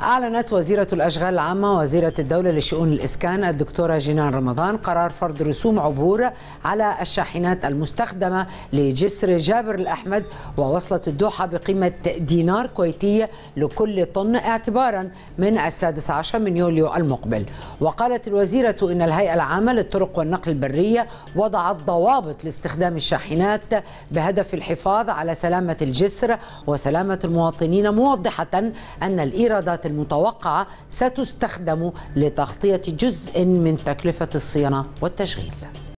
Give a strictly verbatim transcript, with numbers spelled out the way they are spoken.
أعلنت وزيرة الأشغال العامة وزيرة الدولة لشؤون الإسكان الدكتورة جنان رمضان قرار فرض رسوم عبور على الشاحنات المستخدمة لجسر جابر الأحمد ووصلة الدوحة بقيمة دينار كويتي لكل طن اعتبارا من السادس عشر من يوليو المقبل. وقالت الوزيرة إن الهيئة العامة للطرق والنقل البرية وضعت ضوابط لاستخدام الشاحنات بهدف الحفاظ على سلامة الجسر وسلامة المواطنين، موضحة أن الإيرادات المتوقعة ستستخدم لتغطية جزء من تكلفة الصيانة والتشغيل.